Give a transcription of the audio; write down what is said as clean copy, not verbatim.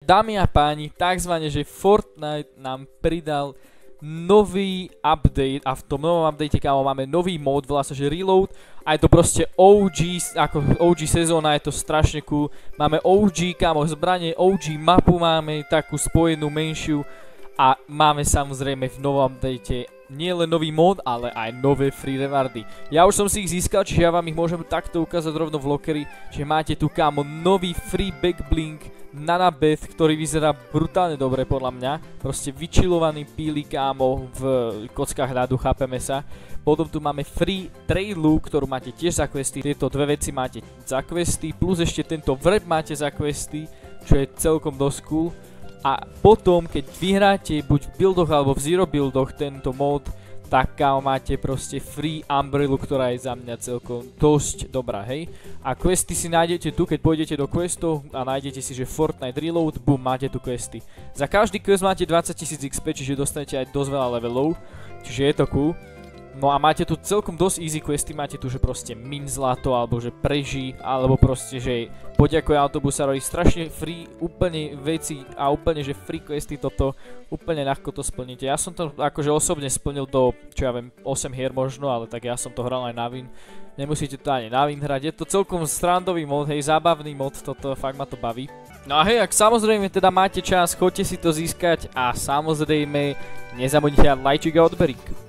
dámy a páni, takzvané, že Fortnite nám pridal nový update a v tom novom update, kámo, máme nový mod, volá sa, že Reload a je to proste OG, ako OG sezóna, je to strašne cool. Máme OG, kámo, zbranie, OG mapu máme, takú spojenú menšiu a máme samozrejme v novom update nie len nový mod, ale aj nové free rewardy. Ja už som si ich získal, čiže ja vám ich môžem takto ukázať rovno v lockery, že máte tu, kámo, nový free backblink Nanabeth, ktorý vyzerá brutálne dobre podľa mňa. Proste vyčilovaný píly, kámo, v kockách ľadu, chápeme sa. Potom tu máme free trailu, ktorú máte tiež za questy. Tieto dve veci máte za questy, plus ešte tento vrb máte za questy, čo je celkom dosť cool. A potom, keď vyhráte buď v buildoch alebo v zero buildoch tento mod, tak kámo, máte proste free umbrellu, ktorá je za mňa celkom dosť dobrá, hej. A questy si nájdete tu, keď pôjdete do questov a nájdete si, že Fortnite Reload, boom, máte tu questy. Za každý quest máte 20 000 XP, čiže dostanete aj dosť veľa levelov, čiže je to cool. No a máte tu celkom dosť easy questy, máte tu, že proste min zlato, alebo že preží, alebo proste, že poďakuj autobusárovi, strašne free úplne veci a úplne, že free questy toto, úplne ľahko to splníte. Ja som to akože osobne splnil do, čo ja viem, 8 hier možno, ale tak ja som to hral aj na win. Nemusíte to ani na win hrať, je to celkom srandový mod, hej, zábavný mod, toto, fakt ma to baví. No a hej, ak samozrejme teda máte čas, choďte si to získať a samozrejme nezabudnite dať lajčik a odberík.